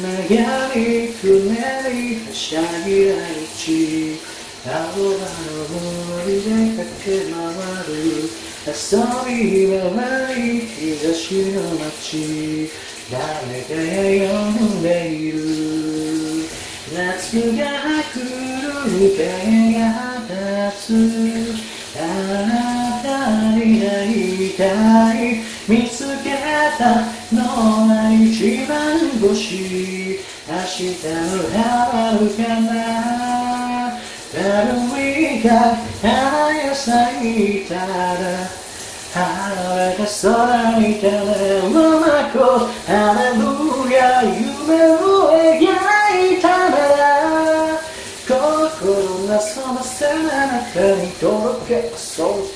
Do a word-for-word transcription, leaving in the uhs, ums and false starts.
長い船にはしゃぎらいち青葉の森で駆け回る遊び回り東の街誰かが呼んでいる夏が来る影が立つあなたになりたい見つけたのは一番星明日の花るかなパプリカ花が咲いたら花が空に垂れるまこハレルヤ夢を描いたなら心なその背中に届けそう